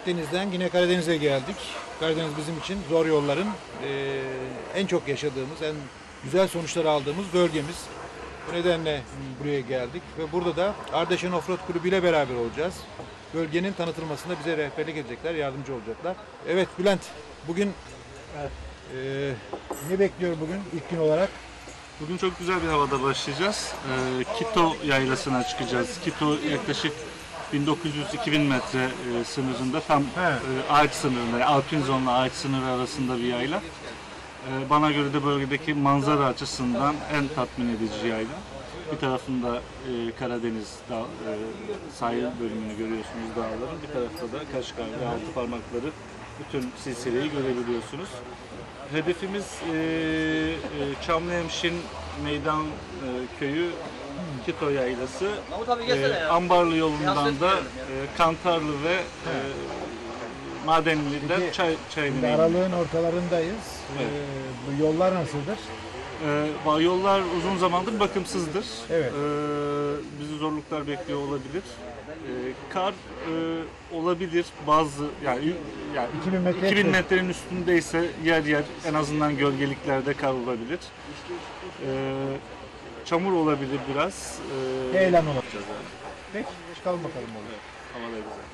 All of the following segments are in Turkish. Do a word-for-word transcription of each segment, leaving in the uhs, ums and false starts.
Akdeniz'den yine Karadeniz'e geldik. Karadeniz bizim için zor yolların e, en çok yaşadığımız, en güzel sonuçlar aldığımız bölgemiz. Bu nedenle buraya geldik ve burada da Ardeşen Offroad Kulübü ile beraber olacağız. Bölgenin tanıtılmasında bize rehberlik edecekler, yardımcı olacaklar. Evet Bülent, bugün Evet. e, ne bekliyor bugün ilk gün olarak? Bugün çok güzel bir havada başlayacağız. Ee, Kito yaylasına çıkacağız. Kito yaklaşık bin dokuz yüz iki bin metre e, sınırında, tam He. e, ağaç sınırında, Alpin zonla ağaç sınırı arasında bir yayla. E, bana göre de bölgedeki manzara açısından en tatmin edici yayla. Bir tarafında e, Karadeniz dağ, e, sahil bölümünü görüyorsunuz, dağların. Bir tarafta da Kaşgar ve Altıparmakları, bütün silsileyi görebiliyorsunuz. Hedefimiz e, e, Çamlıhemşin Meydan e, Köyü, Kito Yaylası, e, Ambarlı yolundan da e, Kantarlı ve e, Madenli'den Peki, çay, çayını Şimdi aralığın ortalarındayız. Evet. E, bu yollar nasıldır? e, Yollar uzun zamandır bakımsızdır. Evet. E, bizi zorluklar bekliyor olabilir. E, kar e, olabilir bazı, yani yani iki bin metre iki bin metrenin üstündeyse yer yer en azından gölgeliklerde kar olabilir. E, çamur olabilir biraz. E, Heyelan olur. yapacağız yani. Peki çıkalım bakalım olur. Evet, hava da güzel.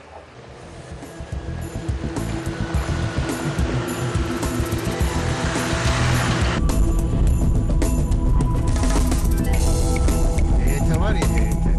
E Y T var ya E Y T.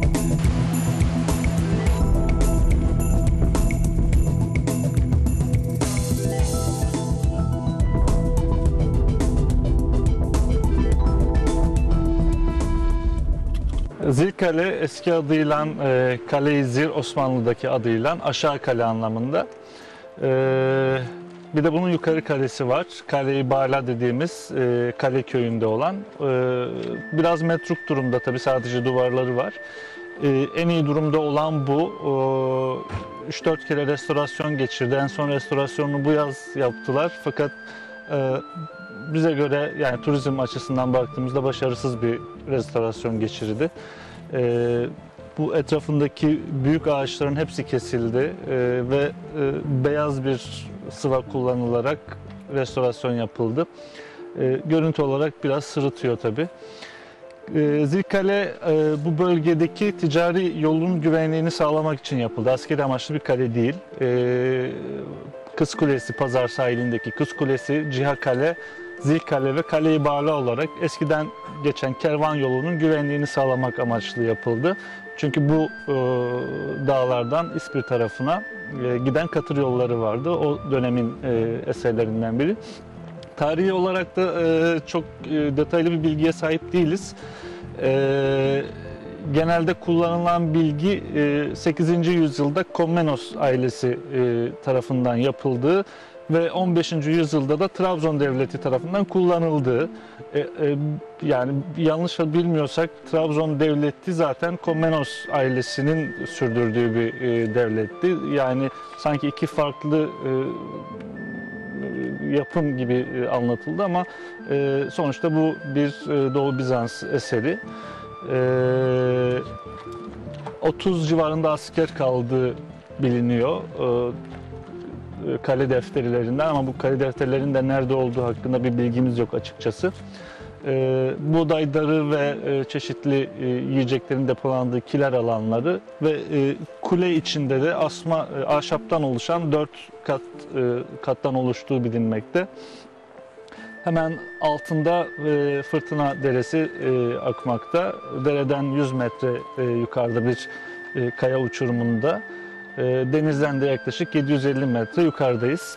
Zilkale eski adıyla e, Kale-i Zir, Osmanlı'daki adıyla aşağı kale anlamında. E, bir de bunun yukarı kalesi var. Kale-i Bala dediğimiz e, kale köyünde olan. E, biraz metruk durumda tabii, sadece duvarları var. E, en iyi durumda olan bu. üç dört kere restorasyon geçirdi. En son restorasyonunu bu yaz yaptılar. Fakat e, bize göre, yani turizm açısından baktığımızda başarısız bir restorasyon geçirdi. Ee, bu etrafındaki büyük ağaçların hepsi kesildi ee, ve e, beyaz bir sıva kullanılarak restorasyon yapıldı. Ee, görüntü olarak biraz sırıtıyor tabii. Ee, Zilkale e, bu bölgedeki ticari yolun güvenliğini sağlamak için yapıldı. Askeri amaçlı bir kale değil. Ee, Kız Kulesi, Pazar sahilindeki Kız Kulesi, Cihakale, Zilkale ve Kale-i Bala olarak eskiden geçen kervan yolunun güvenliğini sağlamak amaçlı yapıldı. Çünkü bu e, dağlardan İspir tarafına e, giden katır yolları vardı. O dönemin e, eserlerinden biri. Tarihi olarak da e, çok e, detaylı bir bilgiye sahip değiliz. E, genelde kullanılan bilgi e, sekizinci yüzyılda Komnenos ailesi e, tarafından yapıldığı ve on beşinci yüzyılda da Trabzon devleti tarafından kullanıldığı. E, e, yani yanlış bilmiyorsak Trabzon devleti zaten Komnenos ailesinin sürdürdüğü bir e, devletti. Yani sanki iki farklı e, yapım gibi e, anlatıldı ama e, sonuçta bu bir e, Doğu Bizans eseri. E, otuz civarında asker kaldığı biliniyor E, kale defterlerinden, ama bu kale defterlerinin de nerede olduğu hakkında bir bilgimiz yok açıkçası. E, buğday darı ve e, çeşitli e, yiyeceklerin depolandığı kiler alanları ve e, kule içinde de asma e, ahşaptan oluşan dört kat e, kattan oluştuğu bilinmekte. Hemen altında e, Fırtına Deresi e, akmakta. Dereden yüz metre e, yukarıda bir e, kaya uçurumunda. Denizden de yaklaşık yedi yüz elli metre yukarıdayız.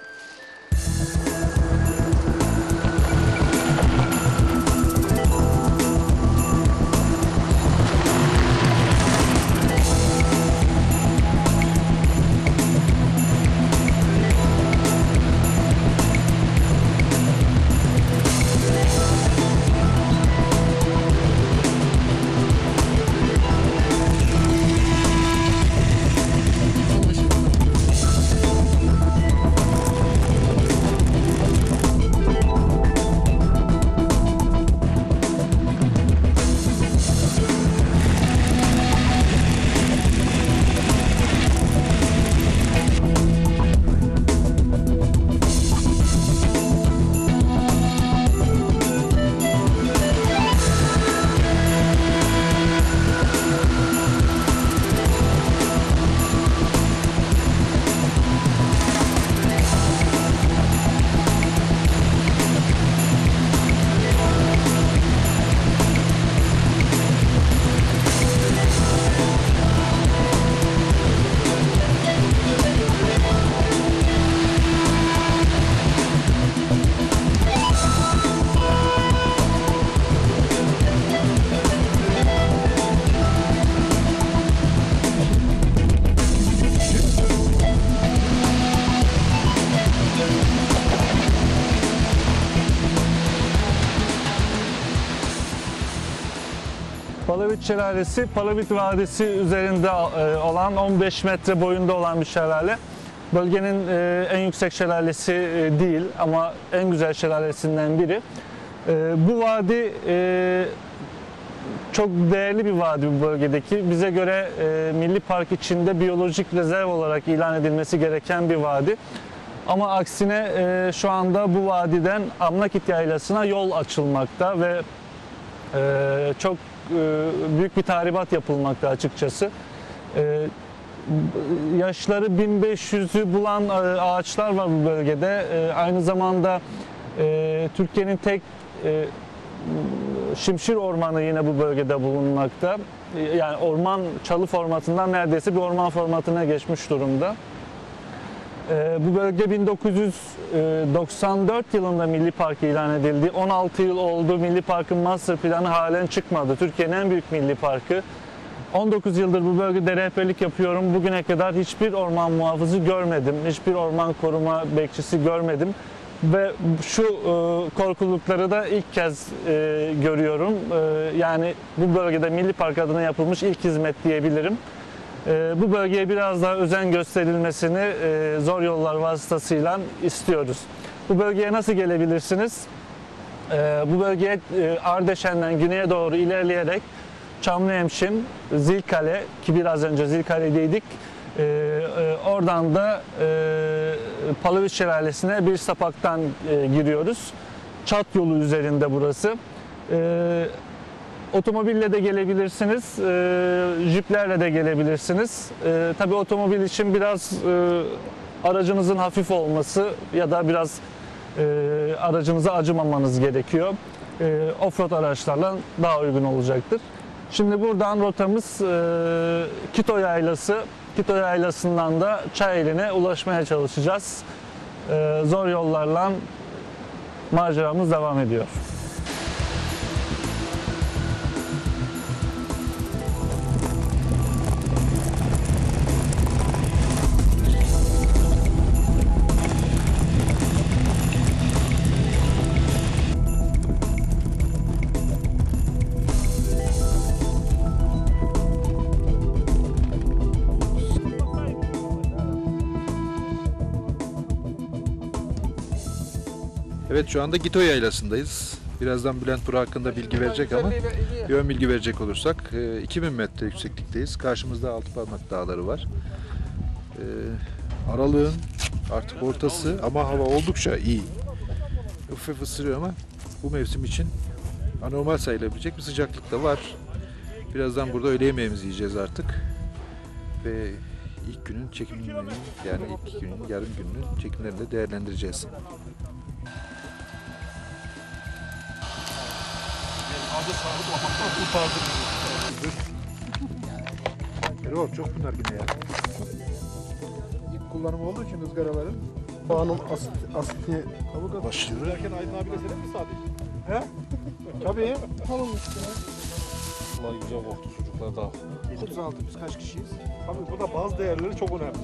Palavut Şelalesi, Palavut Vadisi üzerinde e, olan on beş metre boyunda olan bir şelale. Bölgenin e, en yüksek şelalesi e, değil ama en güzel şelalesinden biri. E, bu vadi e, çok değerli bir vadi bu bölgedeki. Bize göre e, Milli Park içinde biyolojik rezerv olarak ilan edilmesi gereken bir vadi. Ama aksine e, şu anda bu vadiden Amnakit Yaylası'na yol açılmakta ve e, çok e, büyük bir tahribat yapılmakta açıkçası. E, yaşları bin beş yüzü bulan e, ağaçlar var bu bölgede. E, aynı zamanda e, Türkiye'nin tek e, Şimşir Ormanı yine bu bölgede bulunmakta. Yani orman çalı formatından neredeyse bir orman formatına geçmiş durumda. Ee, bu bölge bin dokuz yüz doksan dört yılında Milli Park ilan edildi. on altı yıl oldu. Milli Park'ın master planı halen çıkmadı. Türkiye'nin en büyük milli parkı. on dokuz yıldır bu bölgede rehberlik yapıyorum. Bugüne kadar hiçbir orman muhafızı görmedim. Hiçbir orman koruma bekçisi görmedim. Ve şu e, korkulukları da ilk kez e, görüyorum. E, yani bu bölgede Milli Park adına yapılmış ilk hizmet diyebilirim. E, bu bölgeye biraz daha özen gösterilmesini e, zor yollar vasıtasıyla istiyoruz. Bu bölgeye nasıl gelebilirsiniz? E, bu bölgeye e, Ardeşen'den güneye doğru ilerleyerek Çamlıhemşin, Zilkale ki biraz önce Zilkale'deydik. Ee, e, oradan da e, Palavut Şelalesi'ne bir sapaktan e, giriyoruz. Çat yolu üzerinde burası. E, otomobille de gelebilirsiniz, e, jiplerle de gelebilirsiniz. E, tabii otomobil için biraz e, aracınızın hafif olması ya da biraz e, aracınıza acımamanız gerekiyor. E, Offroad araçlarla daha uygun olacaktır. Şimdi buradan rotamız e, Kito Yaylası. Kito Yaylası'ndan da Çayeli'ne ulaşmaya çalışacağız. Ee, zor yollarla maceramız devam ediyor. Evet, şu anda Gito Yaylası'ndayız. Birazdan Bülent Bura hakkında bilgi verecek ama bir ön bilgi verecek olursak iki bin metre yükseklikteyiz. Karşımızda Altıparmak Dağları var. Aralığın artık ortası ama hava oldukça iyi. Hafif ısırıyor ama bu mevsim için anormal sayılabilecek bir sıcaklık da var. Birazdan burada öğle yemeğimizi yiyeceğiz artık. Ve ilk günün çekimlerini, yani ilk günün, yarım gününün çekimlerini de değerlendireceğiz. Erol, çok bunlar yine ya. İlk kullanımı olduğu için ızgaraların. Soğanın asit, asitli Tavuk başlıyor. Derken Aydın abiyle senin mi sadece? He? Tabii. Tamam işte. Vallahi güzel koktu çocuklar da. otuz altı, biz kaç kişiyiz? Abi bu da bazı değerleri çok önemli.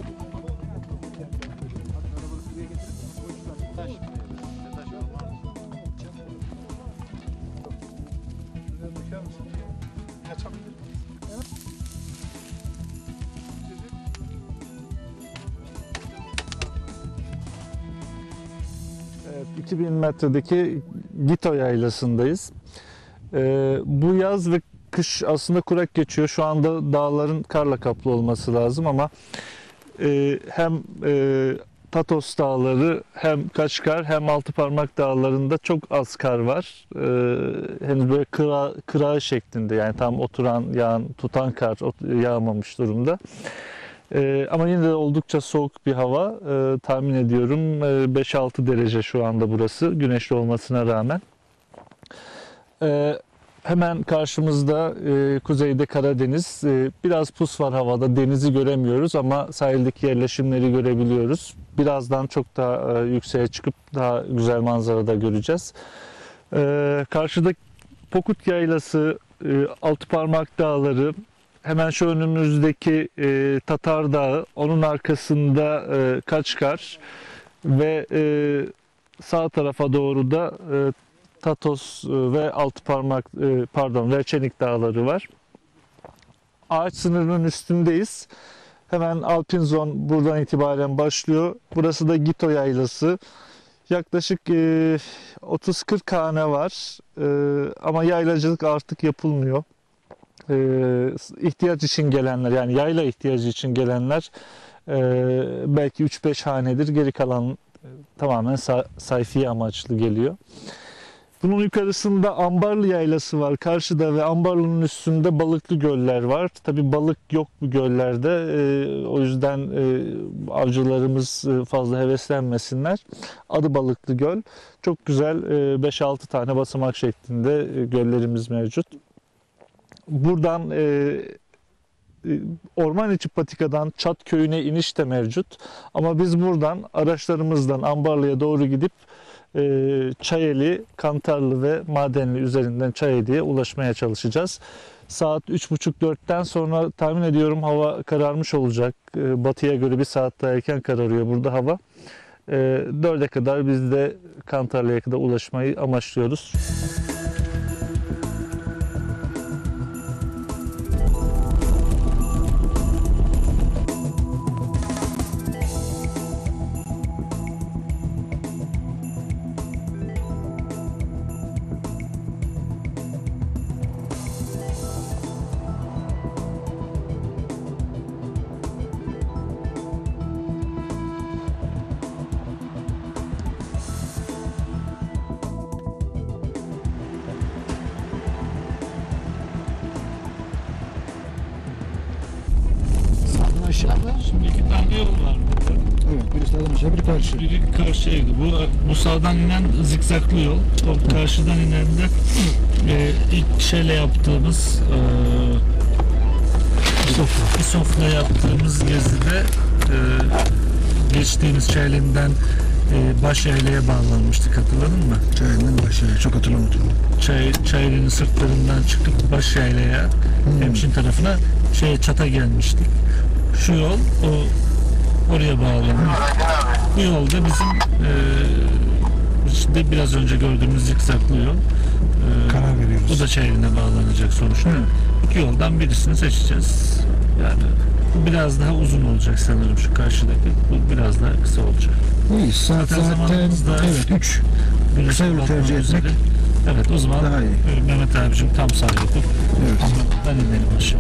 Evet, iki bin metredeki Gito Yaylası'ndayız. Ee, bu yaz ve kış aslında kurak geçiyor. Şu anda dağların karla kaplı olması lazım ama e, hem e, Tatos Dağları hem Kaçkar hem Altıparmak Dağları'nda çok az kar var. Ee, henüz böyle kıra, kıra şeklinde, yani tam oturan, yağan, tutan kar yağmamış durumda. Ee, ama yine de oldukça soğuk bir hava. Ee, tahmin ediyorum e, beş altı derece şu anda burası, güneşli olmasına rağmen. Ee, hemen karşımızda e, kuzeyde Karadeniz. E, biraz pus var havada, denizi göremiyoruz ama sahildeki yerleşimleri görebiliyoruz. Birazdan çok daha e, yükseğe çıkıp daha güzel manzarada göreceğiz. Ee, karşıda Pokut Yaylası, e, Altıparmak Dağları, hemen şu önümüzdeki e, Tatar Dağı, onun arkasında e, Kaçkar ve e, sağ tarafa doğru da e, Tatos ve Altıparmak, e, pardon Verçenik Dağları var. ağaç sınırının üstündeyiz. Hemen Alpinzon buradan itibaren başlıyor. Burası da Gito Yaylası. Yaklaşık e, otuz kırk hane var. E, ama yaylacılık artık yapılmıyor. E, ihtiyaç için gelenler, yani yayla ihtiyacı için gelenler e, belki üç beş hanedir. Geri kalan e, tamamen sa- sayfiye amaçlı geliyor. Bunun yukarısında Ambarlı Yaylası var karşıda ve Ambarlı'nın üstünde balıklı göller var. Tabii balık yok bu göllerde. Ee, o yüzden e, avcılarımız e, fazla heveslenmesinler. Adı Balıklı Göl. Çok güzel e, beş altı tane basamak şeklinde e, göllerimiz mevcut. Buradan e, e, orman içi patikadan Çat Köyü'ne iniş de mevcut. Ama biz buradan araçlarımızdan Ambarlı'ya doğru gidip e, Çayeli, Kantarlı ve Madenli üzerinden Çayeli'ye ulaşmaya çalışacağız. Saat üç buçuk dörtten sonra tahmin ediyorum hava kararmış olacak. E, batıya göre bir saat daha erken kararıyor burada hava. E, dörde kadar biz de Kantarlı'ya kadar ulaşmayı amaçlıyoruz. Aşağıda. Şimdi iki tane yol var burada. Evet, birisi sağdan aşağı, biri karşı. Biri karşıyaydı. Bu, bu sağdan inen zikzaklı yol. O karşıdan inen de e, ilk şeyle yaptığımız e, İsofla. İsofla yaptığımız gezide e, geçtiğimiz Çayeli'nden e, Başyaylı'ya bağlanmıştık, hatırladın mı? Çayeli'nin başı, çok hatırlamadım. Çay, Çayeli'nin sırtlarından çıkıp Başyaylı'ya, hmm. Hemşin tarafına şey Çat'a gelmiştik. Şu yol o oraya bağlanıyor. Bu yolda bizim e, işte biraz önce gördüğümüz zikzaklı yol. E, Karar veriyoruz. Bu da Çayeli'ne bağlanacak sonuçta. Hı. İki yoldan birisini seçeceğiz. Yani bu biraz daha uzun olacak sanırım, şu karşıdaki. Bu biraz daha kısa olacak. İyi, saat Zaten zamanımızda evet üç. Kısa yolu tercih etmek. Evet, o zaman daha iyi. Mehmet abicim tam sağ yapıp Evet. ben inelim aşağı.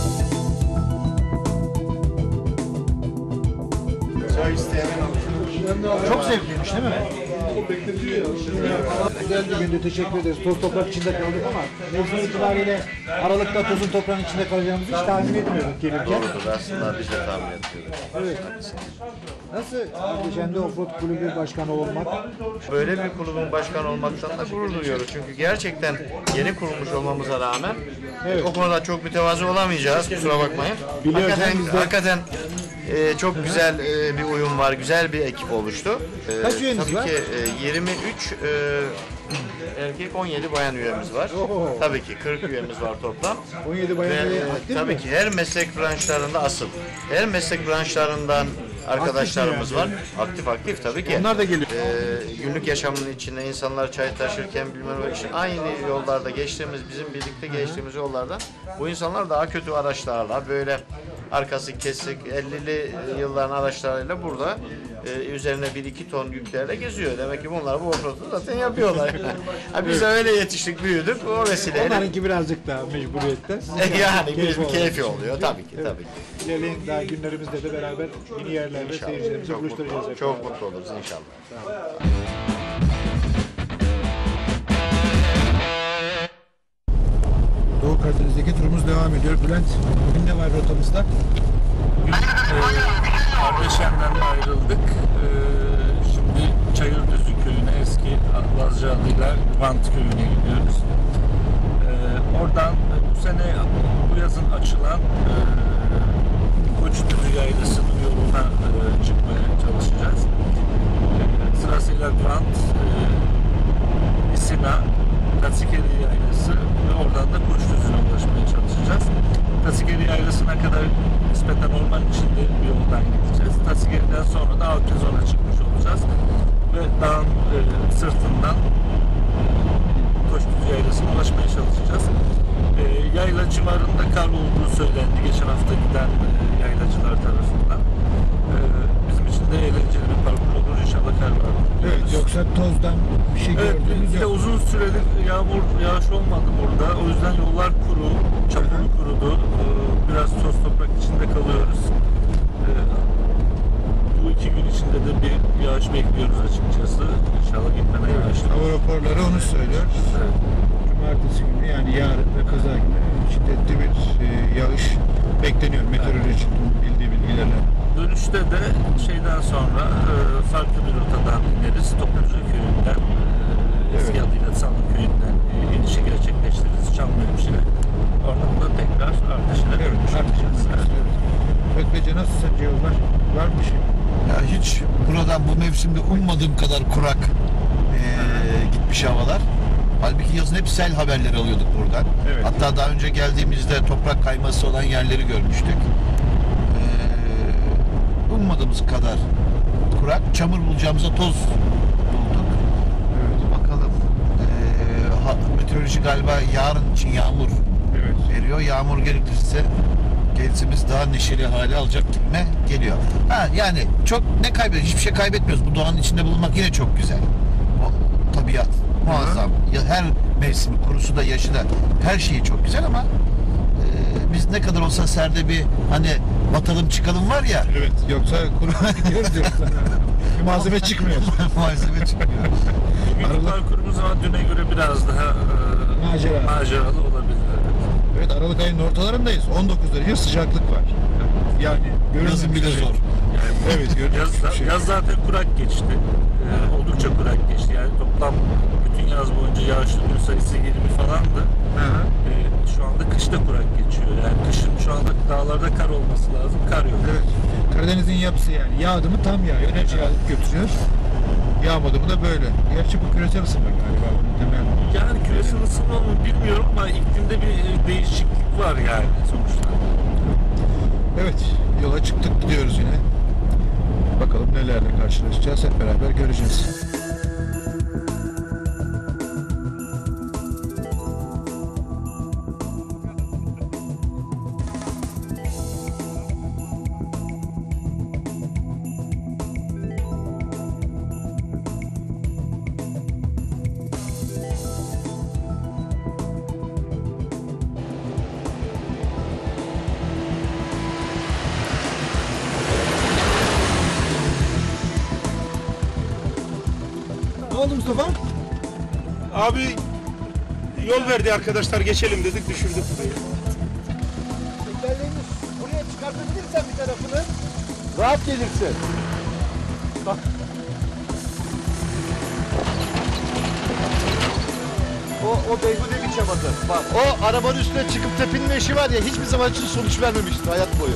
Çay isteyenin alır. Çok zevkliymiş değil mi? Güzel bir gündü, teşekkür ederiz. Toz toprak içinde kaldık ama mevsim itibariyle Aralık'ta tozun toprağın içinde kalacağımızı hiç tahmin etmiyorduk gelirken. Doğrudur. Aslında biz de tahmin etmiyorduk. Evet. Nasıl Geçende Offroad Kulübü Başkanı olmak? Böyle bir kulübün başkanı olmaktan da gurur duyuyoruz. Çünkü gerçekten yeni kurulmuş olmamıza rağmen Evet. o konuda çok mütevazı olamayacağız. Kusura bakmayın. Biliyoruz, Hakikaten, biz de- hakikaten e, çok güzel e, bir uyum var. Güzel bir ekip oluştu. E, Kaç üyeniz tabii var? ki e, yirmi üç e, erkek, on yedi bayan üyemiz var. Oho. Tabii ki kırk üyemiz var toplam. on yedi Ve, bayan üye e, aktif tabii mi? ki her meslek branşlarında asıl. Her meslek branşlarından arkadaşlarımız yani. var. Aktif aktif tabii ki. Onlar da geliyor. Ee, günlük yaşamın içinde insanlar çay taşırken bilmem ne işte aynı yollarda geçtiğimiz, bizim birlikte geçtiğimiz yollardan bu insanlar daha kötü araçlarla böyle arkası kesik ellili yılların araçlarıyla burada e, üzerine bir iki ton yüklerle geziyor. Demek ki bunlar bu offroad'u zaten yapıyorlar. Ha, biz de öyle yetiştik, büyüdük. O vesileyle Onlarınki birazcık daha mecburiyetten. e, yani Keyif bir oluyor. keyfi oluyor tabii ki tabii ki. İlerleyen daha günlerimizde de beraber yeni yerlerde İnşallah. seyircilerimizi Çok buluşturacağız. mutlu, hep çok beraber. mutlu oluruz inşallah. Doğu Karadeniz'deki turumuz devam ediyor. Bülent, bugün ne var rotamızda? Ardeşen'den ayrıldık. Ee, şimdi Çayırdüzü köyüne, eski Lazca adıyla Vant köyüne gidiyoruz. Ee, oradan bu sene bu yazın açılan e, Koçdüzü Yaylası'nın yoluna e, çıkmaya çalışacağız. E, sırasıyla Vant, e, İsina, Katsikeri Yaylası ve oradan da Koçdüzü'ne ulaşmaya çalışacağız. Katsikeri Yaylası'na kadar nispeten orman içinde bir yoldan gideceğiz. Katsikeri'den sonra da Alpezon'a çıkmış olacağız. Ve dağın e, sırtından Koçdüzü Yaylası'na ulaşmaya çalışacağız. E, yayla civarında kar olduğu söylendi geçen hafta giden e, yaylacılar tarafından. E, bizim için de eğlenceli bir parkur olur. İnşallah kar var. Evet, yoksa tozdan bir şey Evet, gördüğünüz bir de yok. uzun süredir yağmur, yağış olmadı burada. O yüzden yollar kuru, çapulu kurudu. Ee, Biraz toz toprak içinde kalıyoruz. Ee, Bu iki gün içinde de bir yağış bekliyoruz açıkçası. İnşallah gitmeden yağışlı. Hava raporları onu söylüyor. Evet. Cumartesi günü yani yarın ve pazar günü şiddetli bir e, yağış bekleniyor meteorolojinin bildiği bilgilerle. Dönüşte de şeyden sonra e, farklı bir rotadan ineriz. Topluca köyünden, e, eski Evet. adıyla Sanlı köyünden e, inişi gerçekleştiririz Çamlıhemşire. Oradan da tekrar Ardeşen'e Evet, dönmüş artık olacağız. Evet. Evet, Bece nasıl sence yollar? Var mı bir şey? Ya hiç buradan bu mevsimde ummadığım kadar kurak eee, gitmiş havalar. Halbuki yazın hep sel haberleri alıyorduk buradan. Evet. Hatta daha önce geldiğimizde toprak kayması olan yerleri görmüştük. Eee, ummadığımız kadar kurak. Çamur bulacağımıza toz bulduk. Evet. Bakalım. Eee, ha- meteoroloji galiba yarın için yağmur Evet. veriyor. Yağmur gelirse gezimiz daha neşeli hale alacak gibime geliyor. Ha yani çok ne kaybediyoruz? Hiçbir şey kaybetmiyoruz. Bu doğanın içinde bulunmak yine çok güzel. O tabiat muazzam. Ya her mevsimi, kurusu da, yaşı da her şeyi çok güzel ama e, biz ne kadar olsa serde bir hani batalım çıkalım var ya. Evet. Yoksa kuru gidiyoruz yoksa. Bir malzeme çıkmıyor. Malzeme çıkmıyor. Bugünkü Aralık- parkurumuz ama düne göre biraz daha e, Macera. maceralı olabilir. Evet, Aralık ayının ortalarındayız. on dokuz derece sıcaklık var. Yani Yazın bile görülmemiş bir şey. zor. Evet, görülmemiş Yaz, bir şey. yaz zaten kurak geçti. E, oldukça kurak geçti. Yani toplam bütün yaz boyunca yağışlı gün sayısı yirmi falandı. Hı hı. E, şu anda kışta kurak geçiyor. Yani kışın şu anda dağlarda kar olması lazım. Kar yok. Evet. Karadeniz'in yapısı yani. Yağdı mı tam yağıyor. Hepsi alıp götürüyor. Yağmadı mı da böyle. Gerçi bu küresel ısınma galiba. Bunun temel. Yani küresel ısınma mı bilmiyorum ama iklimde bir e, değişiklik var yani sonuçta. Evet. Yola çıktık, gidiyoruz yine. Bakalım nelerle karşılaşacağız. Hep beraber göreceğiz. oldu Mustafa? Abi yol verdi arkadaşlar geçelim dedik düşürdük burayı. Tekerleğini buraya çıkartabilirsen bir tarafını rahat gelirsin. Bak. O, o beyhude bir çabası. Bak o arabanın üstüne çıkıp tepinme işi var ya hiçbir zaman için sonuç vermemiştir hayat boyu.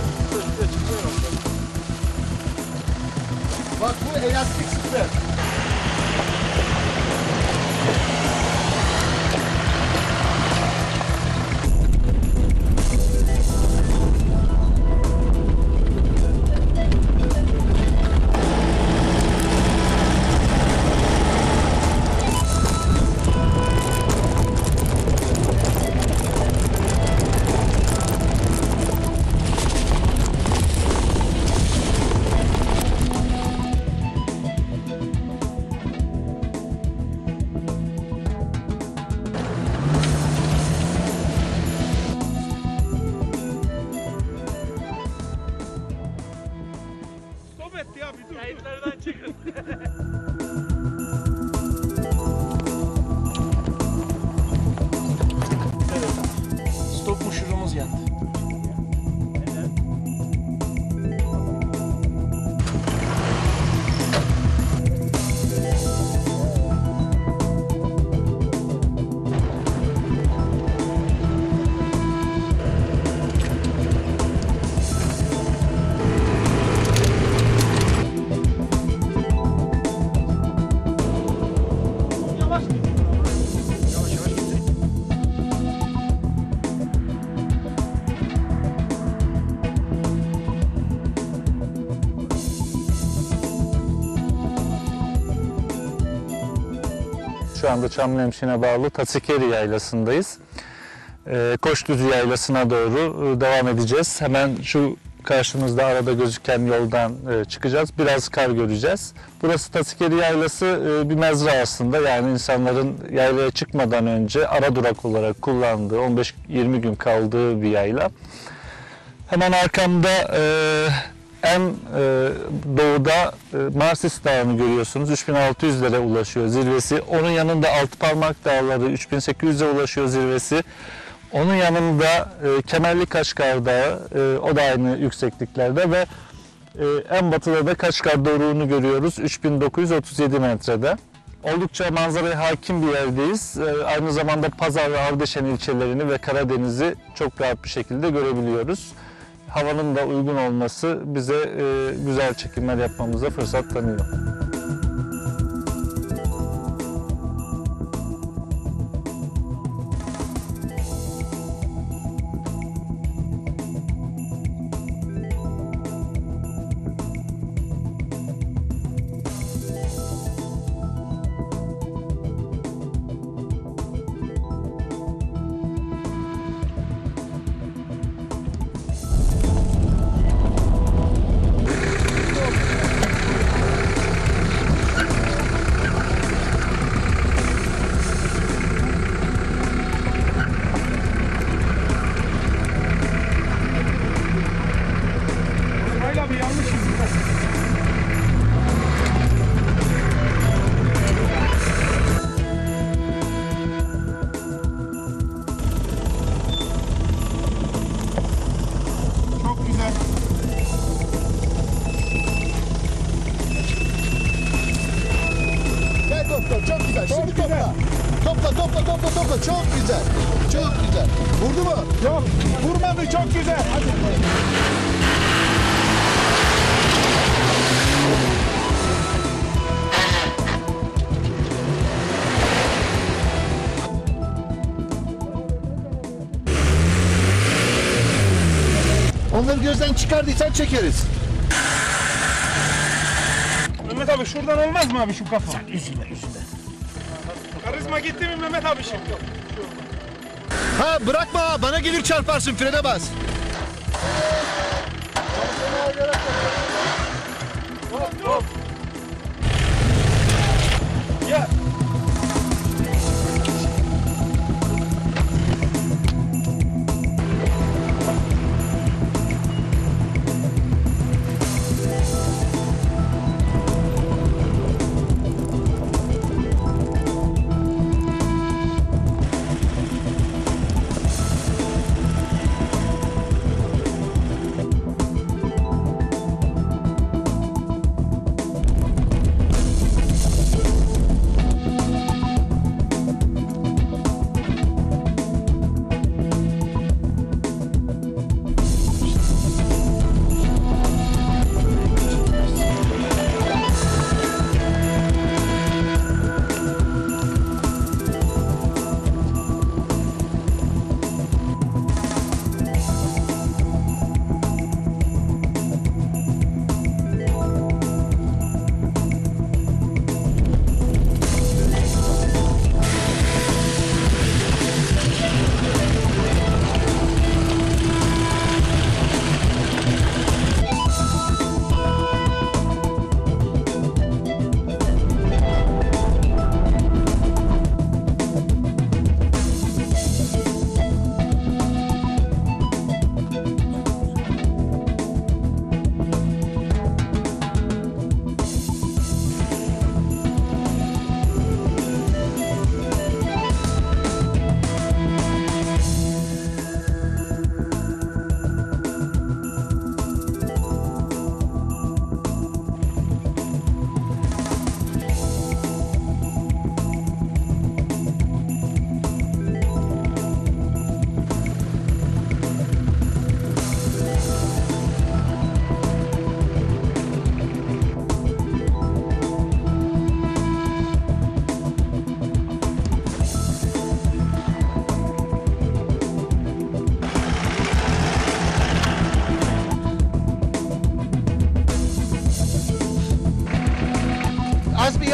Bak bu elastik sistem. Stop etti ya bir dur. Kayıtlardan çıkın. Stop muşurumuz yandı. Şu anda Çamlıhemşin'e bağlı Tasikeri Yaylası'ndayız. Ee, Koçdüzü Yaylası'na doğru e, devam edeceğiz. Hemen şu karşımızda arada gözüken yoldan e, çıkacağız. Biraz kar göreceğiz. Burası Tasikeri Yaylası e, bir mezra aslında. Yani insanların yaylaya çıkmadan önce ara durak olarak kullandığı, on beş yirmi gün kaldığı bir yayla. Hemen arkamda e, en e, doğuda e, Marsis Dağı'nı görüyorsunuz. üç bin altı yüzlere ulaşıyor zirvesi. Onun yanında Altıparmak Dağları üç bin sekiz yüze ulaşıyor zirvesi. Onun yanında e, Kemerli Kaşgar Dağı, e, o da aynı yüksekliklerde ve e, en batıda da Kaşgar Doruğu'nu görüyoruz. üç bin dokuz yüz otuz yedi metrede. Oldukça manzaraya hakim bir yerdeyiz. E, aynı zamanda Pazar ve Ardeşen ilçelerini ve Karadeniz'i çok rahat bir şekilde görebiliyoruz. Havanın da uygun olması bize e, güzel çekimler yapmamıza fırsat tanıyor. Hayla bir yanlış izle. Çok güzel. Gel doktor çok güzel. Şimdi topla. Topla topla topla topla. Çok güzel. Çok güzel. Vurdu mu? Yok vurmadı çok güzel. Hadi. Onları gözden çıkardıysan çekeriz. Mehmet abi şuradan olmaz mı abi şu kafa? Sen üzülme üzülme. Karizma gitti mi Mehmet abi şimdi? Ha bırakma bana gelir çarparsın frene bas. Hop hop. Ya.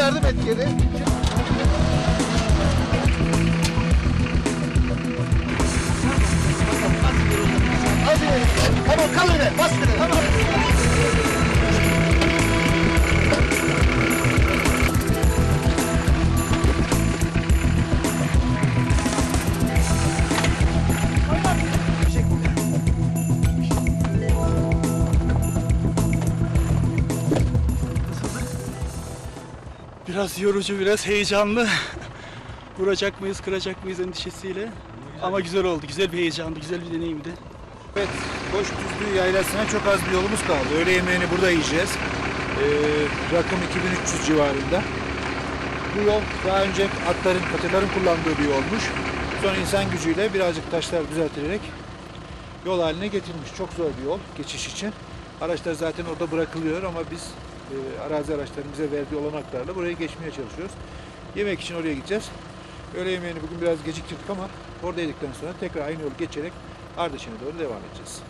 yardım et geri. Hadi. Tamam kal öyle. Bas frene. Tamam. Biraz yorucu, biraz heyecanlı. Vuracak mıyız, kıracak mıyız endişesiyle. Ama güzel oldu, güzel bir heyecandı, güzel bir deneyimdi. Evet, Koç Düzlüğü Yaylası'na çok az bir yolumuz kaldı. Öğle yemeğini burada yiyeceğiz. Ee, rakım iki bin üç yüz civarında. Bu yol daha önce atların, katırların kullandığı bir yolmuş. Sonra insan gücüyle birazcık taşlar düzeltilerek yol haline getirilmiş. Çok zor bir yol geçiş için. Araçlar zaten orada bırakılıyor ama biz e, arazi araçların bize verdiği olanaklarla buraya geçmeye çalışıyoruz. Yemek için oraya gideceğiz. Öğle yemeğini bugün biraz geciktirdik ama orada yedikten sonra tekrar aynı yolu geçerek Ardeşen'e doğru devam edeceğiz.